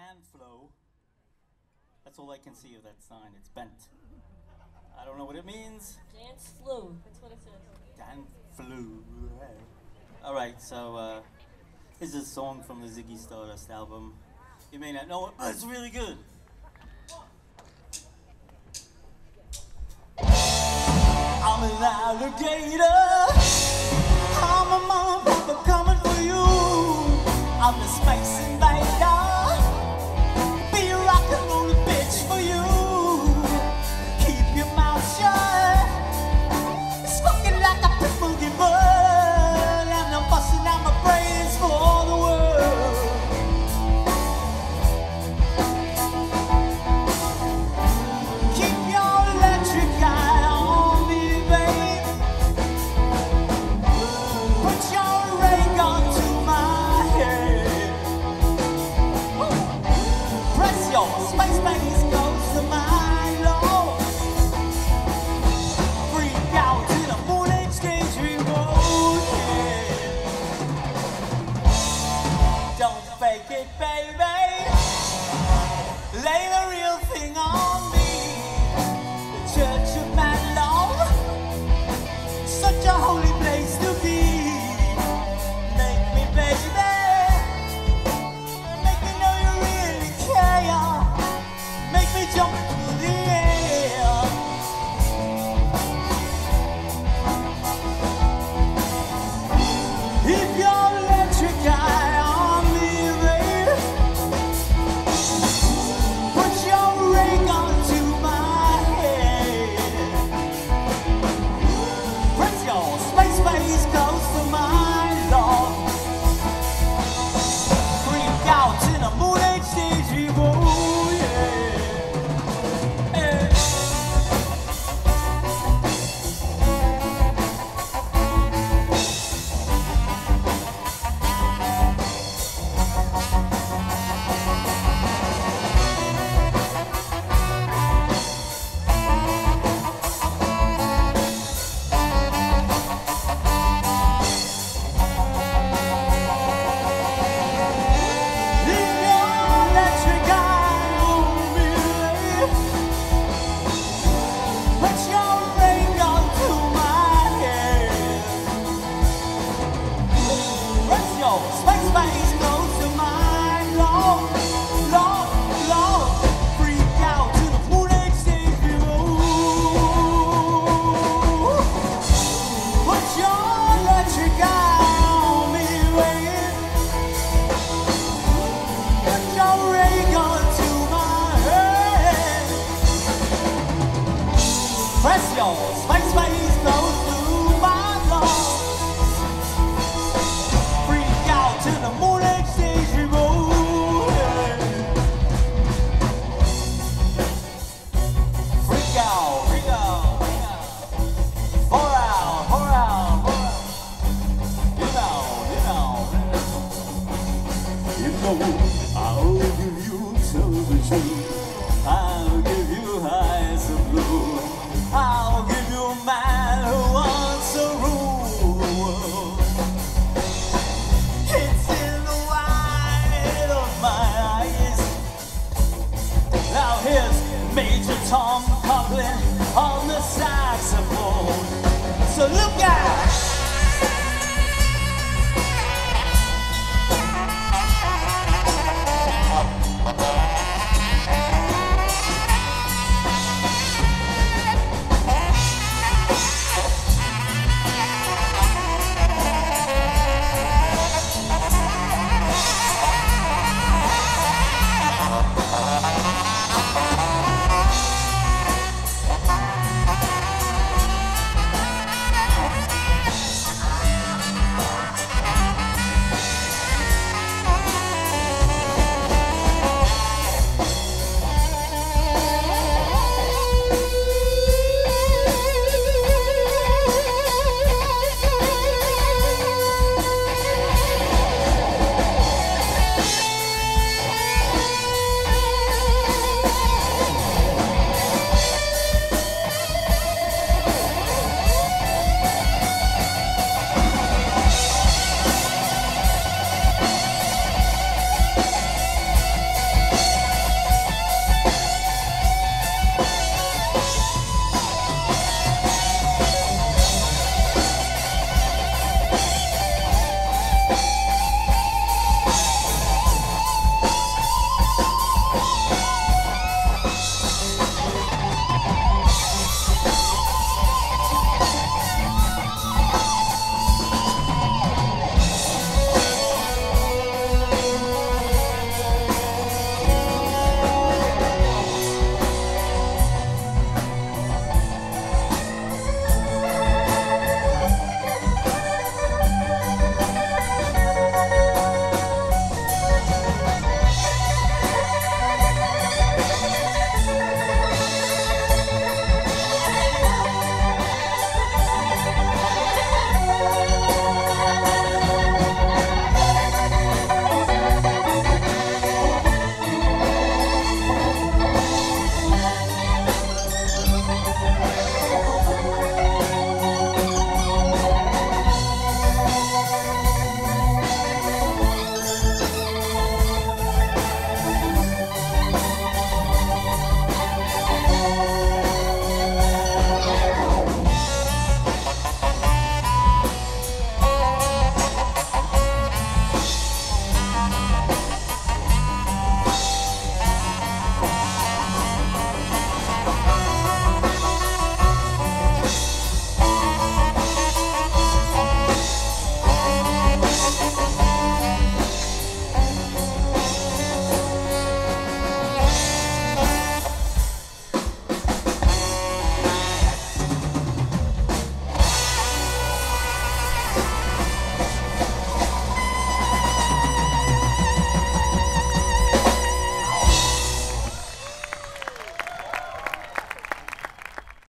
Dan Flo. That's all I can see of that sign. It's bent. I don't know what it means. Dance flu. That's what it says. Dan Flo. All right, so this is a song from the Ziggy Stardust album. You may not know it, but it's really good. I'm an alligator. I'm a motherfucker coming for you. I'm the Space Invader. Be a rock and roll bitch for you. Keep your mouth shut. Smoking like a pit bull giver. And I'm busting out my brains for all the world. Keep your electric eye on me, babe. Put your ray gun to my head. Press your space base close to my love. Freak out to the Moonage Daydream road, yeah. Don't fake it, baby. Lay the real thing on me. The Church of Mad Love, such a holy place to be. Make me, baby. Make me know you really care. Make me jump through the air. Keep your electric eye on me, babe. Put your ray gun to my head. Press your space face close to my love. Freak out in a Moonage Daydream, oh yeah. Yeah. Leave your electric eye on me, babe. Put your ray gun to my head. Press your space face close to my love, love, love. Freak out to the Moonage Daydream, oh. Put your electric eye on me, babe. Put your ray gun to my head. Press your space face close to my love. Freak out to the Moonage Daydream, oh yeah. Freak out, freak out, freak out. Pour out, pour out, pour out. You know, you know, you know. I'll give you television. I'll give you eyes of blue. I'll give you a man who wants to rule the world. It's in the white of my eyes. Now here's Major Tom Coughlin on the saxophone. So look out!